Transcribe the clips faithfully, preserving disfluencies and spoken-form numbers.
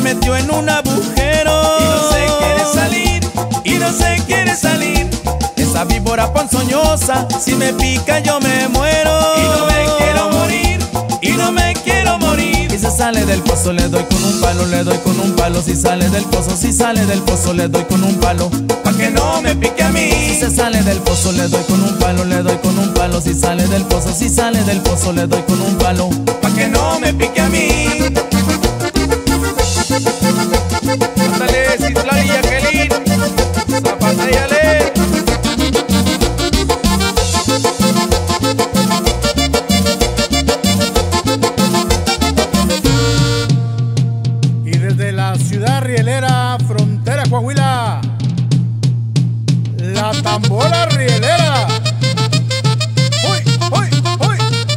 metió en un agujero y no se quiere salir, y no se quiere salir. Esa víbora ponzoñosa, si me pica yo me muero. y no me quiero morir, y no me quiero morir. Si se sale del pozo le doy con un palo, le doy con un palo. Si sale del pozo, si sale del pozo le doy con un palo, pa' que no me pique a mí. si se sale del pozo le doy con un palo, le doy con un palo. Si sale del pozo, si sale del pozo le doy con un palo, pa' que no me pique a mí. Ándale, Citlali y Jacqueline, zapatéale. Y desde la ciudad rielera, frontera Coahuila, la tambora rielera. ¡Uy, uy, uy!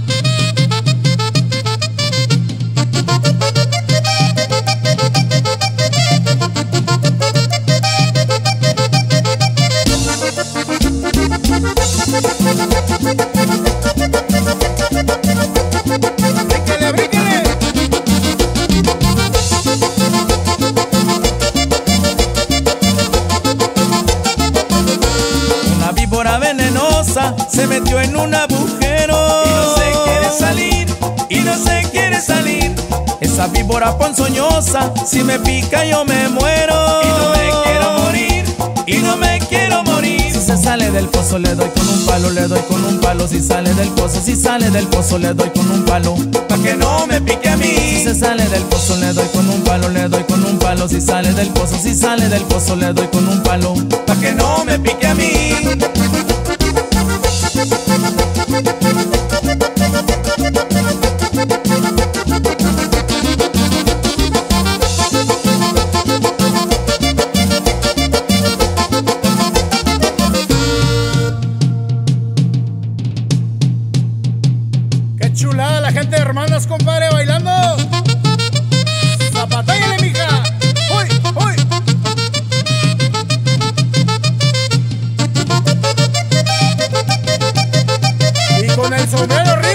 ¡Bríquele, bríquele! una víbora venenosa se metió en un agujero y no se quiere salir, y no se quiere salir. Esa víbora ponzoñosa, si me pica yo me muero. y no me quiero morir, y no me quiero morir. Si se sale del pozo le doy con un palo, le doy con un palo. Si sale del pozo, si sale del pozo le doy con un palo, pa' que no me pique a si mí. se sale del pozo le doy con un palo, le doy con un palo. Si sale del pozo, si sale del pozo le doy con un palo, Pa' que no me pique a mí. ¡Qué chulada la gente de Hermanas, compadre, bailando! ¡Zapatéale, mija! ¡Uy, uy! Y con el sombrero arriba.